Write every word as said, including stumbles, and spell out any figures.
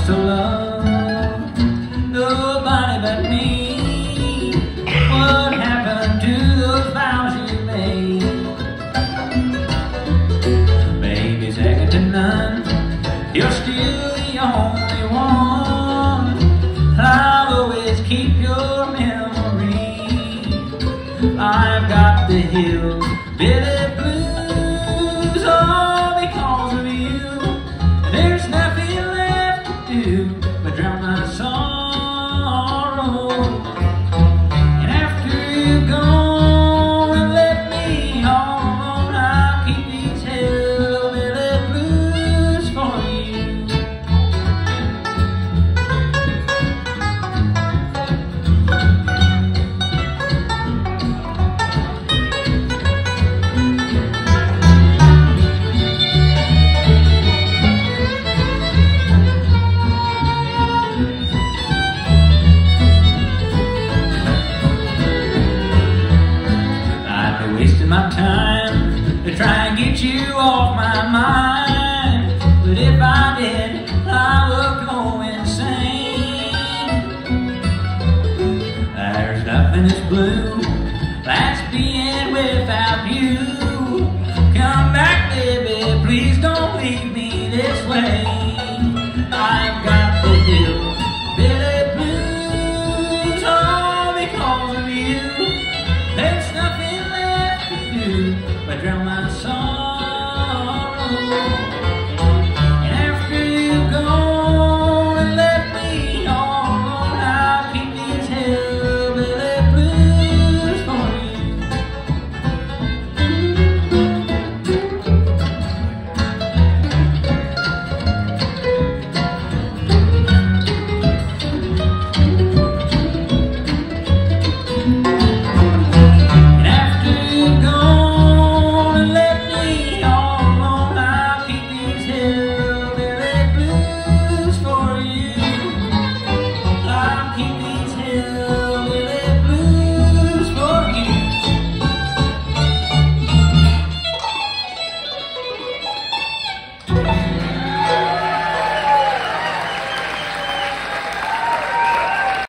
to love nobody but me. What happened to those vows you made? Baby, second to none, you're still the only one. I'll always keep your memory. I've got the HillBilly blues all because of you. There's nothing left to do but drown my sorrow. And after you go and let me all alone, I'll keep these HillBilly blues for you. Wasting my time to try and get you off my mind, but if I did, I would go insane. There's nothing that's blue that's being without you. Come back, baby, please don't leave me this way. I'm